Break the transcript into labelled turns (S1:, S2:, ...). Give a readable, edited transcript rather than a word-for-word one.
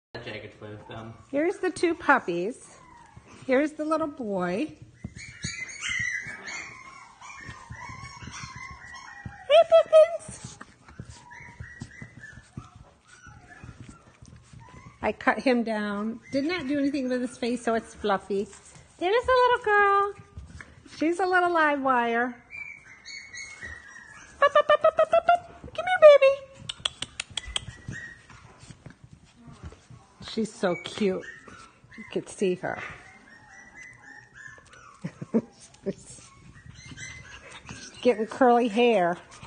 S1: Jagged play with them.
S2: Here's the two puppies. Here's the little boy. Hey, Pippins! I cut him down. Did not do anything with his face, so it's fluffy. There's the little girl. She's a little live wire. Come here, baby. She's so cute. You could see her. Getting curly hair.